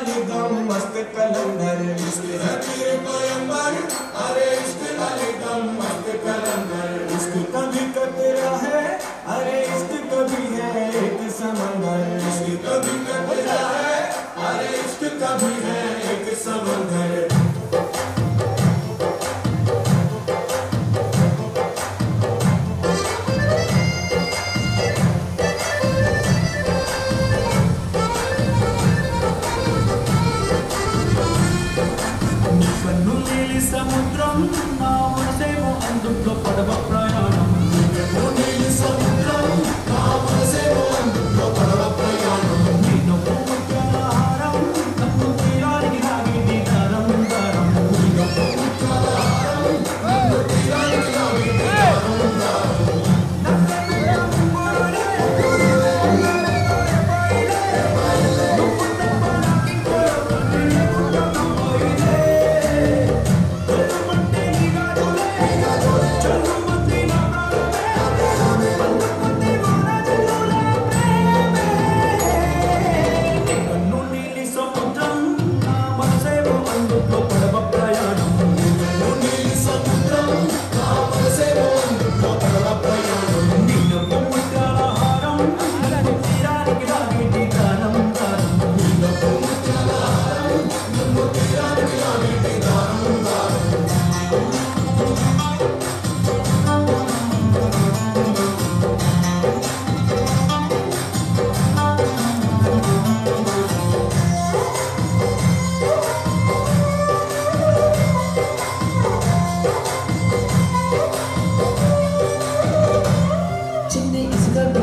वाली दम मस्त कलंदर इश्क है तेरे पैगंबर अरे इश्क वाली दम मस्त कलंदर इश्क कभी कतरा है अरे इश्क कभी है एक समंदर इश्क कभी कतरा है अरे इश्क कभी है एक समंदर సముద్రం నా మనసేమో అందులో పడవ ప్రయాణం నీలి సముద్రం నా మనసేమో అందులో పడవ ప్రయాణం నిన్ను ముత్యాల హారం నన్ను తీరానికి లాగింది దారం దారం నిన్ను ముత్యాల హారం నన్ను తీరానికి లాగింది దారం దారం the